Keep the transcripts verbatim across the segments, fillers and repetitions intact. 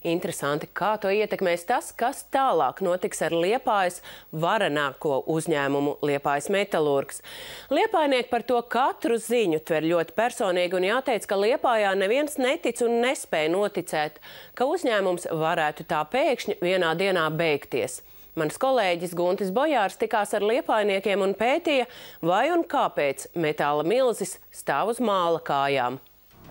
Interesanti, kā to ietekmēs tas, kas tālāk notiks ar Liepājas varenāko uzņēmumu Liepājas Metalurgs. Liepājnieki par to katru ziņu tver ļoti personīgi un jāteic, ka Liepājā neviens netic un nespēja noticēt, ka uzņēmums varētu tā pēkšņi vienā dienā beigties. Mans kolēģis Guntis Bojārs tikās ar liepājniekiem un pētīja, vai un kāpēc metāla milzis stāv uz māla kājām.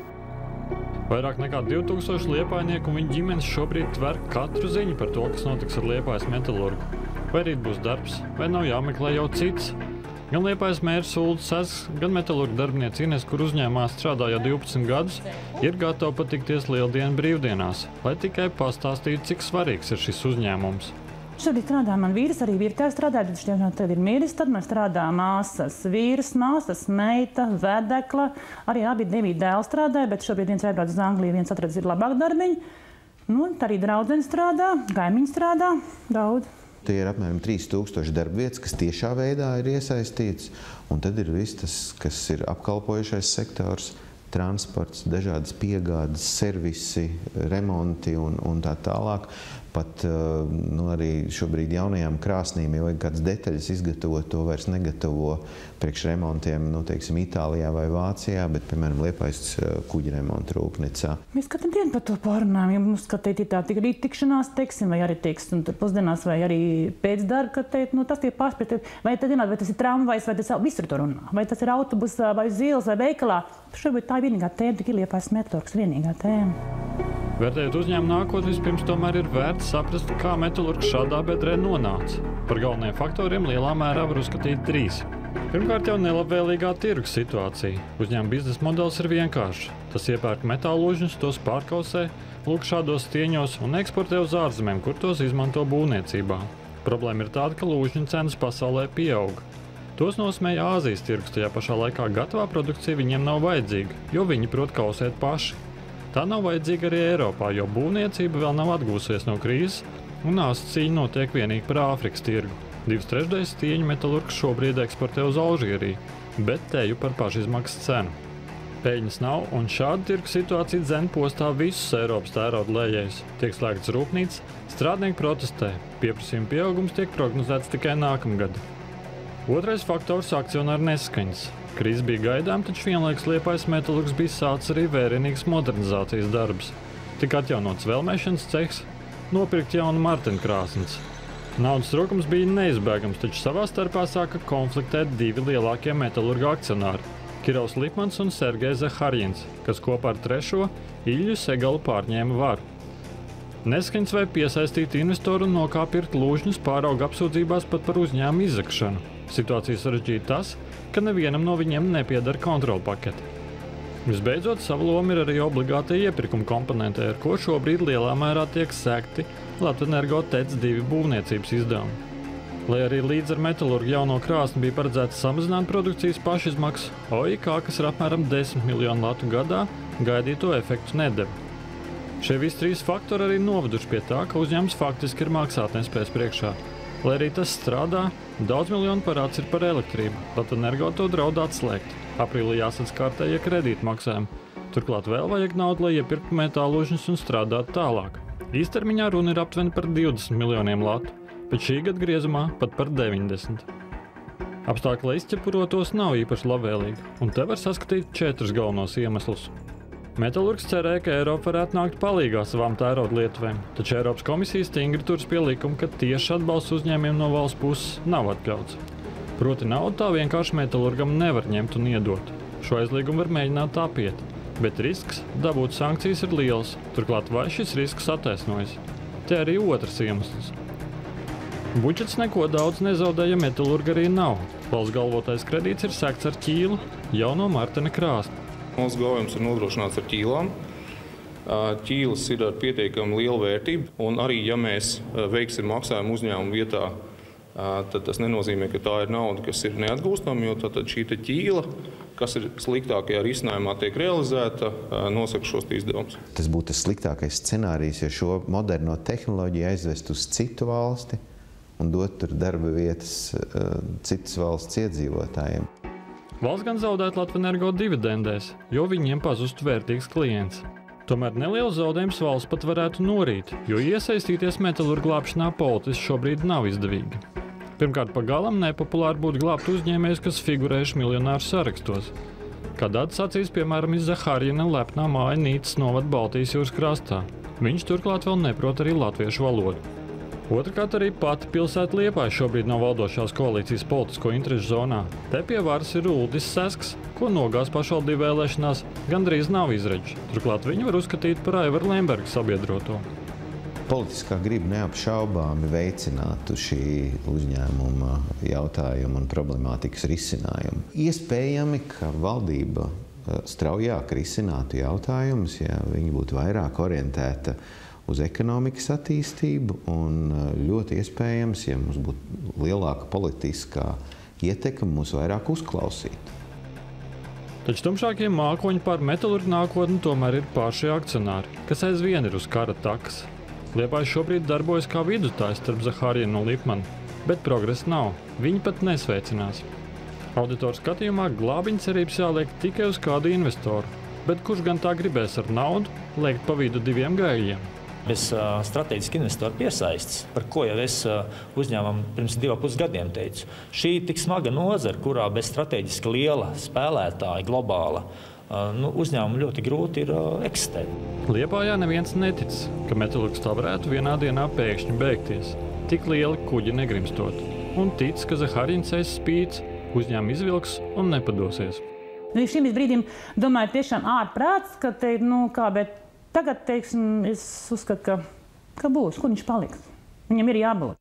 Vairāk nekā divi tūkstoši liepājnieku un viņu ģimenes šobrīd tver katru ziņu par to, kas notiks ar Liepājas Metalurgu. Vai rīt būs darbs, vai nav jāmeklē jau cits. Gan Liepājas mērs Ulris Sezgs, gan metalurga darbiniece Ines, kur uzņēmumā strādā jau divpadsmit gadus, ir gatava patikties lieldienu brīvdienās, lai tikai pastāstītu, cik svarīgs ir šis uzņēmums. Šobrīd strādā man vīrs, arī virtuvē strādā, bet šķiet, tev ir miris, tad man strādā māsas vīrs, māsas meita, vedekla, arī abi divi dēli strādāja, bet šobrīd viens aizbrauc uz Angliju, viens atradas ir labāk darbiņi. Nu, arī draudzene strādā, kaimiņi strādā, daudz. Tie ir apmēram trīs tūkstoši darbvietas, kas tiešā veidā ir iesaistīts, un tad ir viss tas, kas ir apkalpojušais sektors, transports, dažādas piegādes, servisi, remonti un, un tā tālāk. Pat nu, arī šobrīd jaunajām krāsnīm, ja vajag kādas detaļas izgatavot, to vairs negatavo priekš remontiem, nu, teiksim, Itālijā vai Vācijā, bet, piemēram, Liepājas kuģa remonta rūpnīcā. Mēs katru dienu par to pārunājam, ja mums skatīt tā tik rīt tikšanās, teiksim, vai arī, teiksim, pusdienās, vai arī pēc darba, ka teikt, nu, tas tie pārspēt, vai tad zināt, vai tas ir tramvajs, vai tas visur to runā, vai tas ir autobusā, vai uz ielas, vai veikalā. Šobrīd tā ir vienīgā tēma, tik ir Liepājas Metalurgs, vienīgā tēma. Vērtējot uzņēmumu nākotni, vispirms tomēr ir vērts saprast, kā metalurgs šādā bedrē nonāca. Par galvenajiem faktoriem lielā mērā var uzskatīt trīs. Pirmkārt jau nelabvēlīgā tirgus situācija. Uzņēmuma biznesa modelis ir vienkāršs. Tas iepērk metālužņus, tos pārkausē, lūk šādos stieņos un eksportē uz ārzemēm, kur tos izmanto būvniecībā. Problēma ir tāda, ka lūžņu cenas pasaulē pieauga. Tos nosmēja Āzijas tirgus, tajā pašā laikā gatavā produkcija viņiem nav vajadzīga, jo viņi prot kausēt paši. Tā nav vajadzīga arī Eiropā, jo būvniecība vēl nav atgūsies no krīzes, un āstu cīņa notiek vienīgi par Āfrikas tirgu. Divas trešdaļas stieņu metalurgs šobrīd eksportē uz Alžīriju, bet teju par pašizmaksas cenu. Peļņas nav, un šāda tirgu situācija dzen postā visus Eiropas tērauda lejējus. Tiek slēgts rūpnīcas, strādnieki protestē, pieprasījuma pieaugums tiek prognozēts tikai nākamgad. Otrais faktors - akcionāru nesaskaņas. Krīze bija gaidām, taču vienlaikus Liepājas Metalurgs bija sācis arī vērienīgas modernizācijas darbus. Tika atjaunots vēlmēšanas cehs, nopirkt jaunu martenkrāsnes. Naudas trūkums bija neizbēgams, taču savā starpā sāka konfliktēt divi lielākie metalurga akcionāri – Kirovs Lipmans un Sergejs Zaharjins, kas kopā ar trešo Ilju Segalu pārņēma varu. Neskaņas vai piesaistīt investoru un nokāpirkt lūžņus pārauga apsūdzībās pat par uzņēmumu izzakšanu. Situācija sarežģīja tas, ka nevienam no viņiem nepieder kontrola pakete. Visbeidzot, savu lomu ir arī obligātie iepirkuma komponenti, ar ko šobrīd lielā mērā tiek sekti Latvenergo T E C divi būvniecības izdevumi. Lai arī līdz ar metalurgu jauno krāsni bija paredzēts samazināt produkcijas pašizmaksu, O I K, kas ir apmēram desmit miljonu latu gadā, gaidīto efektu nedeva. Šie visi trīs faktori arī noveduši pie tā, ka uzņēmums faktiski ir maksātnespējas priekšā. Lai arī tas strādā, daudz miljonu parāds ir par elektrību. Latvenergo to draud atslēgt. Aprīlī jāsadz kārtējie kredītu maksājumi. Turklāt vēl vajag naudu, lai iepirktu metālužņus un strādātu tālāk. Īstermiņā runa ir aptuveni par divdesmit miljoniem latu, bet šī gada griezumā pat par deviņdesmit. Apstākļi, lai izķepurotos, nav īpaši labvēlīgi, un te var saskatīt četrus galvenos iemeslus. Metalurgs cerēja, ka Eiropa varētu nākt palīgā savām tērauda lietuvēm, taču Eiropas komisija stingri turas pie likuma, ka tieši atbalsts uzņēmumiem no valsts puses nav atļauts. Proti naudu tā vienkārši metalurgam nevar ņemt un iedot. Šo aizliegumu var mēģināt apiet, bet risks dabūt sankcijas ir liels, turklāt vai šis risks attaisnojas. Te arī otrs iemesls. Budžets neko daudz nezaudēja, metalurga arī nav. Valsts galvotais kredīts ir sekts ar ķīlu jau no Martena krāsna. Mūsu galvojums ir nodrošināts ar ķīlām. Ķīles ir ar pietiekami lielu vērtību, un arī, ja mēs veiksim maksājumu uzņēmumu vietā, tad tas nenozīmē, ka tā ir nauda, kas ir neatgūstama, jo tad šī ķīla, kas ir sliktākajā risinājumā tiek realizēta, nosaka šos izdevumus. Tas būtu tas sliktākais scenārijs, ja šo moderno tehnoloģiju aizvest uz citu valsti un dot tur darba vietas citas valsts iedzīvotājiem. Valsts gan zaudētu Latvenergo dividendēs, jo viņiem pazustu vērtīgs klients. Tomēr nelielu zaudējumus valsts pat varētu norīt, jo iesaistīties metalurgu glābšanā politiski šobrīd nav izdevīgi. Pirmkārt, pagalam nepopulāri būtu glābt uzņēmējus, kas figurējuši miljonāru sarakstos. Kad atsacīs, piemēram, iz Zahārjina lepnā māja Nīcas novada Baltijas jūras krastā. Viņš turklāt vēl neprot arī latviešu valodu. Otrkārt, arī pati pilsēta Liepāja šobrīd nav valdošās koalīcijas politisko interešu zonā. Te pie varas ir Uldis Sesks, ko nogās pašvaldību vēlēšanās gandrīz nav izredz. Turklāt viņu var uzskatīt par Aivaru Lemberga sabiedroto. Politiskā griba neapšaubāmi veicinātu šī uzņēmuma jautājumu un problemātikas risinājumu. Iespējami, ka valdība straujāk risinātu jautājumus, ja viņi būtu vairāk orientēta uz ekonomikas attīstību, un ļoti iespējams, ja mums būtu lielāka politiskā ietekme, mūs vairāk uzklausīt. Taču tumšākie mākoņi par metalurgu nākotni tomēr ir paši akcionāri, kas aizvien ir uz kara takas. Liepāja šobrīd darbojas kā vidutājs starp Zahārjinu un Lipmanu, bet progresa nav. Viņi pat nesveicinās. Auditoru skatījumā glābiņa cerības jāliek tikai uz kādu investoru, bet kurš gan tā gribēs ar naudu liekt pa vidu diviem gājējiem? Bez uh, strateģiski investoru piesaistes, par ko jau es uh, uzņēmumam pirms divu pus gadiem teicu. Šī tik smaga nozara, kurā bez strateģiski liela spēlētāja, globāla, uh, nu, uzņēmumu ļoti grūti ir uh, eksistēt. Liepājā neviens netic, ka metalurgs tā varētu vienā dienā pēkšņi beigties. Tik lieli kuģi negrimstot. Un tic, ka Zahārjins aiz spīts, uzņēmumi izvilks un nepadosies. Līdz šim brīdim domāju tiešām ārprāts, ka te, nu kā, bet tagad, teiksim, es uzskatu, ka, ka būs, kur viņš paliks. Viņam ir jābūt.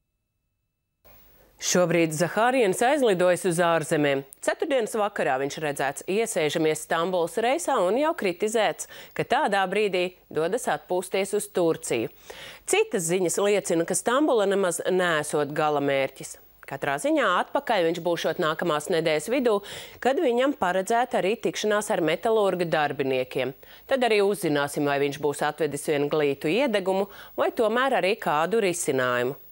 Šobrīd Zahārjins aizlidojas uz ārzemēm. Ceturtdienas vakarā viņš redzēts iesēžamies Stambulas reisā un jau kritizēts, ka tādā brīdī dodas atpūsties uz Turciju. Citas ziņas liecina, ka Stambula nemaz neesot gala mērķis. Katrā ziņā atpakaļ viņš būšot nākamās nedēļas vidū, kad viņam paredzēta arī tikšanās ar metalurga darbiniekiem. Tad arī uzzināsim, vai viņš būs atvedis vienu glītu iedegumu vai tomēr arī kādu risinājumu.